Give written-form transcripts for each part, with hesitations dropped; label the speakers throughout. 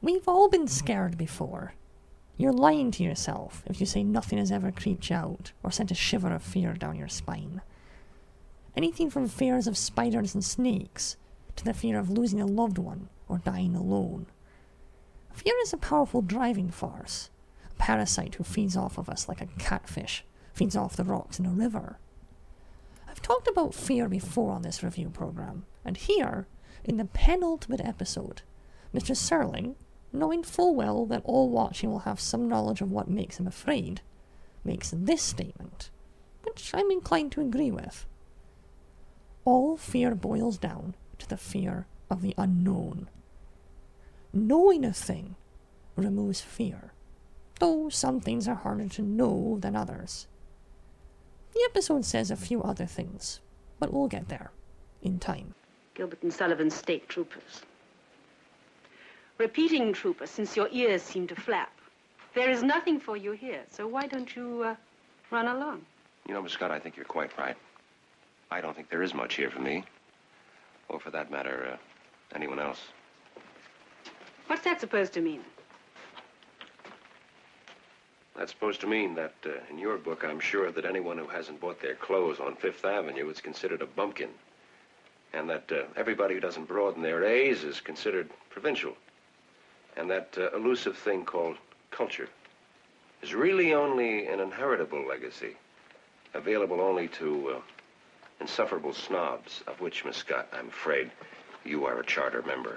Speaker 1: We've all been scared before. You're lying to yourself if you say nothing has ever creeped you out or sent a shiver of fear down your spine. Anything from fears of spiders and snakes to the fear of losing a loved one or dying alone. Fear is a powerful driving force, a parasite who feeds off of us like a catfish feeds off the rocks in a river. I've talked about fear before on this review program, and here, in the penultimate episode, Mr. Serling, knowing full well that all watching will have some knowledge of what makes him afraid, makes this statement, which I'm inclined to agree with. All fear boils down to the fear of the unknown. Knowing a thing removes fear, though some things are harder to know than others. The episode says a few other things, but we'll get there, in time.
Speaker 2: Gilbert and Sullivan's state troopers. Repeating trooper, since your ears seem to flap. There is nothing for you here, so why don't you run along?
Speaker 3: You know, Miss Scott, I think you're quite right. I don't think there is much here for me, or for that matter, anyone else.
Speaker 2: What's that supposed to mean?
Speaker 3: That's supposed to mean that in your book, I'm sure that anyone who hasn't bought their clothes on Fifth Avenue is considered a bumpkin, and that everybody who doesn't broaden their A's is considered provincial, and that elusive thing called culture is really only an inheritable legacy, available only to insufferable snobs, of which, Miss Scott, I'm afraid you are a charter member.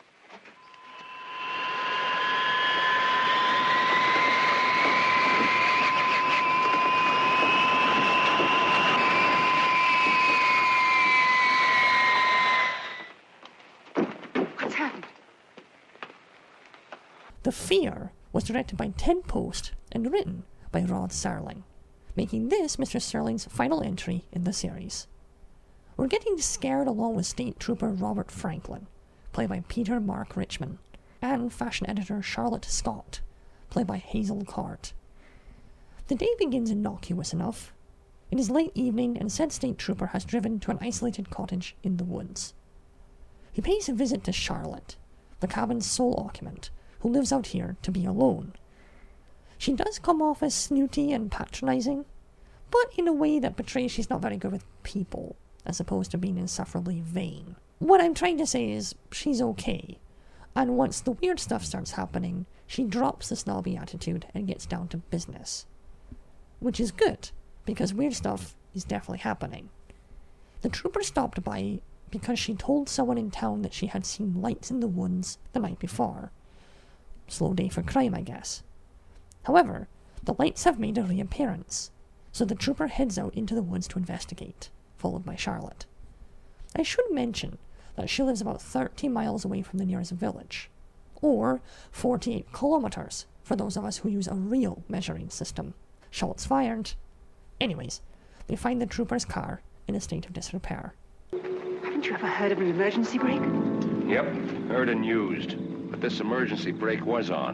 Speaker 1: The Fear was directed by Ted Post and written by Rod Serling, making this Mr. Serling's final entry in the series. We're getting scared along with State Trooper Robert Franklin, played by Peter Mark Richmond, and fashion editor Charlotte Scott, played by Hazel Cart. The day begins innocuous enough. It is late evening and said State Trooper has driven to an isolated cottage in the woods. He pays a visit to Charlotte, the cabin's sole occupant, who lives out here to be alone. She does come off as snooty and patronizing, but in a way that betrays she's not very good with people, as opposed to being insufferably vain. What I'm trying to say is, she's okay, and once the weird stuff starts happening, she drops the snobby attitude and gets down to business. Which is good, because weird stuff is definitely happening. The trooper stopped by because she told someone in town that she had seen lights in the woods the night before. Slow day for crime, I guess. However, the lights have made a reappearance, so the trooper heads out into the woods to investigate, followed by Charlotte. I should mention that she lives about 30 miles away from the nearest village, or 48 kilometers for those of us who use a real measuring system. Shots fired. Anyways, they find the trooper's car in a state of disrepair.
Speaker 2: Haven't you ever heard of an emergency brake?
Speaker 3: Yep, heard and used. But this emergency brake was on.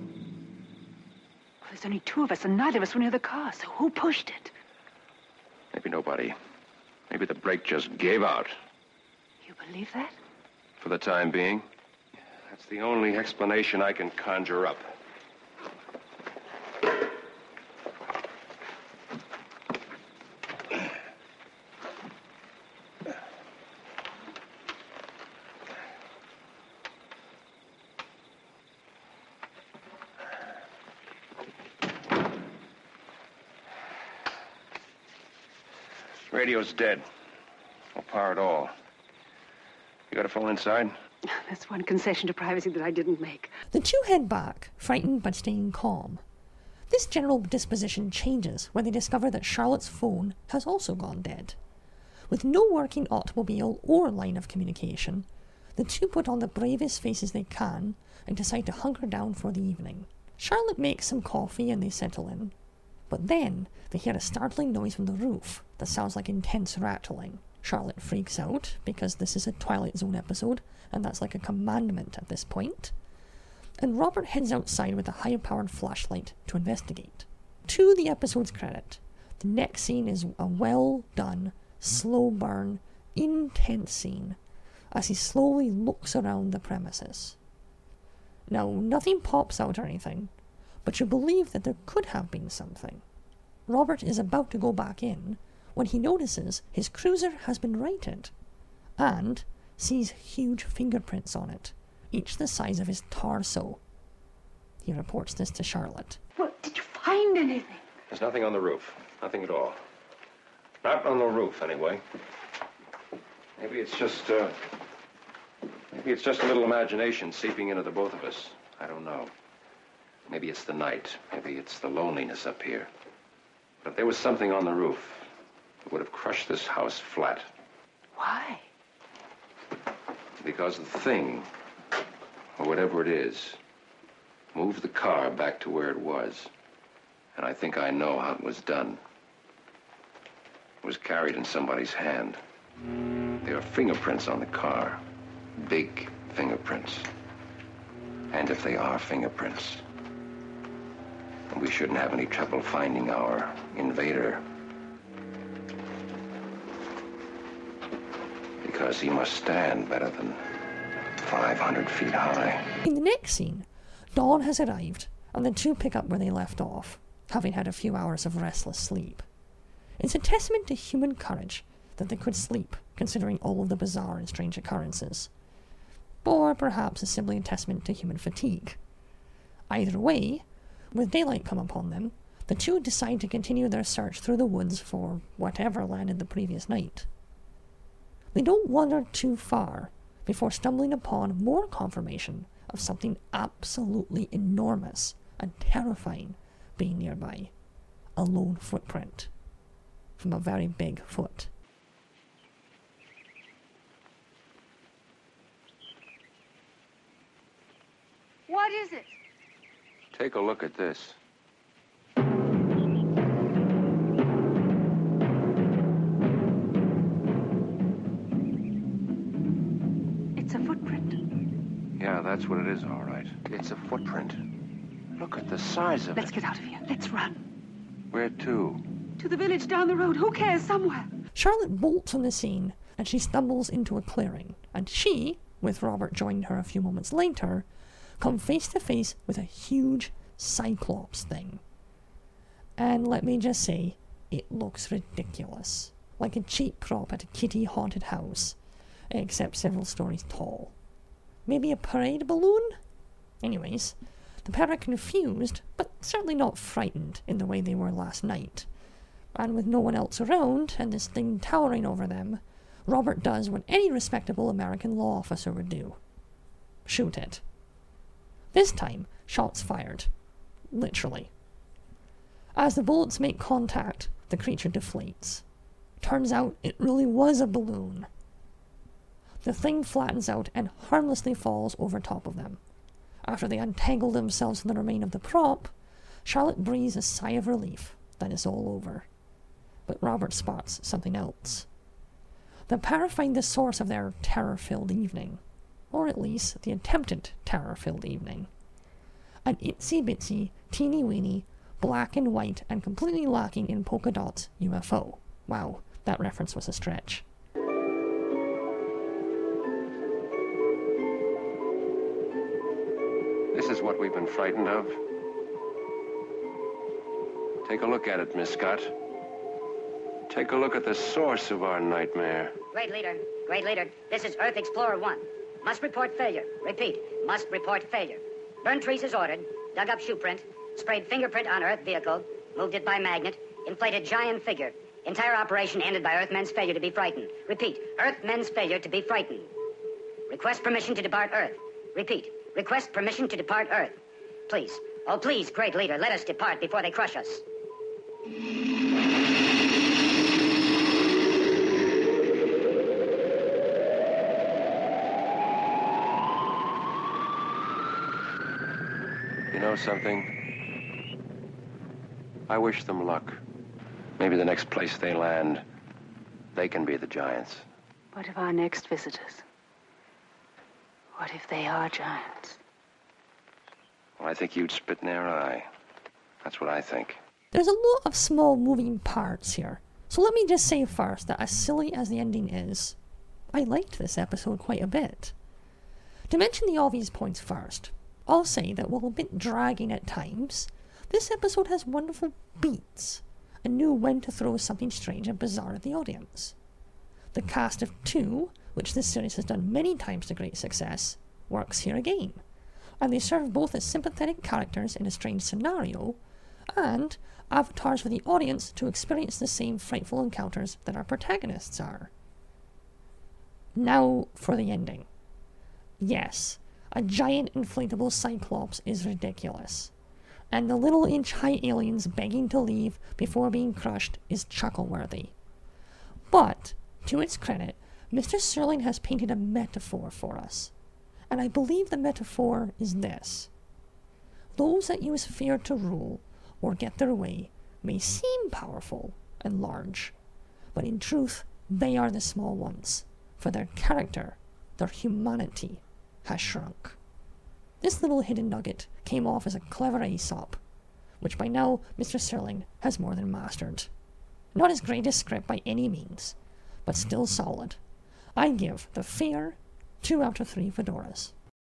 Speaker 2: Well, there's only two of us, and neither of us were near the car, so who pushed it?
Speaker 3: Maybe nobody. Maybe the brake just gave out.
Speaker 2: You believe that?
Speaker 3: For the time being. That's the only explanation I can conjure up. Radio's dead. No power at all. You got a phone inside?
Speaker 2: That's one concession to privacy that I didn't make.
Speaker 1: The two head back, frightened but staying calm. This general disposition changes when they discover that Charlotte's phone has also gone dead. With no working automobile or line of communication, the two put on the bravest faces they can and decide to hunker down for the evening. Charlotte makes some coffee and they settle in. But then they hear a startling noise from the roof that sounds like intense rattling. Charlotte freaks out because this is a Twilight Zone episode and that's like a commandment at this point. And Robert heads outside with a high-powered flashlight to investigate. To the episode's credit, the next scene is a well-done, slow-burn, intense scene as he slowly looks around the premises. Now, nothing pops out or anything, but you believe that there could have been something. Robert is about to go back in when he notices his cruiser has been righted and sees huge fingerprints on it, each the size of his torso. He reports this to Charlotte.
Speaker 2: Well, did you find anything?
Speaker 3: There's nothing on the roof. Nothing at all. Not on the roof, anyway. Maybe it's just a little imagination seeping into the both of us. I don't know. Maybe it's the night. Maybe it's the loneliness up here. But if there was something on the roof, it would have crushed this house flat.
Speaker 2: Why?
Speaker 3: Because the thing, or whatever it is, moved the car back to where it was. And I think I know how it was done. It was carried in somebody's hand. There are fingerprints on the car. Big fingerprints. And if they are fingerprints, we shouldn't have any trouble finding our invader. Because he must stand better than 500 feet high.
Speaker 1: In the next scene, dawn has arrived, and the two pick up where they left off, having had a few hours of restless sleep. It's a testament to human courage that they could sleep, considering all of the bizarre and strange occurrences. Or perhaps it's simply a testament to human fatigue. Either way, with daylight come upon them, the two decide to continue their search through the woods for whatever landed the previous night. They don't wander too far before stumbling upon more confirmation of something absolutely enormous and terrifying being nearby. A lone footprint from a very big foot.
Speaker 2: What is it?
Speaker 3: Take a look at this.
Speaker 2: It's a footprint.
Speaker 3: Yeah, that's what it is, all right. It's a footprint. Look at the size of
Speaker 2: Let's
Speaker 3: it.
Speaker 2: get out of here. Let's run.
Speaker 3: Where to?
Speaker 2: To the village down the road. Who cares? Somewhere.
Speaker 1: Charlotte bolts from the scene and she stumbles into a clearing, and she, with Robert joining her a few moments later, come face to face with a huge Cyclops thing. And let me just say, it looks ridiculous. Like a cheap prop at a kitty haunted house, except several stories tall. Maybe a parade balloon? Anyways, the pair are confused, but certainly not frightened in the way they were last night. And with no one else around, and this thing towering over them, Robert does what any respectable American law officer would do. Shoot it. This time, shots fired. Literally. As the bullets make contact, the creature deflates. Turns out it really was a balloon. The thing flattens out and harmlessly falls over top of them. After they untangle themselves from the remain of the prop, Charlotte breathes a sigh of relief that it's all over. But Robert spots something else. The pair find the source of their terror-filled evening, or at least the attempted terror-filled evening. An itsy-bitsy, teeny-weeny, black and white and completely lacking in polka dots UFO. Wow, that reference was a stretch.
Speaker 3: This is what we've been frightened of. Take a look at it, Miss Scott. Take a look at the source of our nightmare.
Speaker 4: Great leader, this is Earth Explorer 1. Must report failure. Repeat, must report failure. Burned trees as ordered, dug up shoe print, sprayed fingerprint on Earth vehicle, moved it by magnet, inflated giant figure. Entire operation ended by Earthmen's failure to be frightened. Repeat, Earthmen's failure to be frightened. Request permission to depart Earth. Repeat, request permission to depart Earth. Please, oh please, great leader, let us depart before they crush us.
Speaker 3: You know something? I wish them luck. Maybe the next place they land, they can be the giants.
Speaker 2: What of our next visitors? What if they are giants?
Speaker 3: Well, I think you'd spit in their eye. That's what I think.
Speaker 1: There's a lot of small moving parts here, so let me just say first that as silly as the ending is, I liked this episode quite a bit. To mention the obvious points first, I'll say that while a bit dragging at times, this episode has wonderful beats and knew when to throw something strange and bizarre at the audience. The cast of two, which this series has done many times to great success, works here again, and they serve both as sympathetic characters in a strange scenario and avatars for the audience to experience the same frightful encounters that our protagonists are. Now for the ending. Yes, a giant inflatable Cyclops is ridiculous, and the little inch-high aliens begging to leave before being crushed is chuckle-worthy. But, to its credit, Mr. Serling has painted a metaphor for us, and I believe the metaphor is this. Those that use fear to rule or get their way may seem powerful and large, but in truth they are the small ones, for their character, their humanity, has shrunk. This little hidden nugget came off as a clever Aesop, which by now Mr. Serling has more than mastered. Not his greatest script by any means, but still solid. I give The Fear 2 out of 3 fedoras.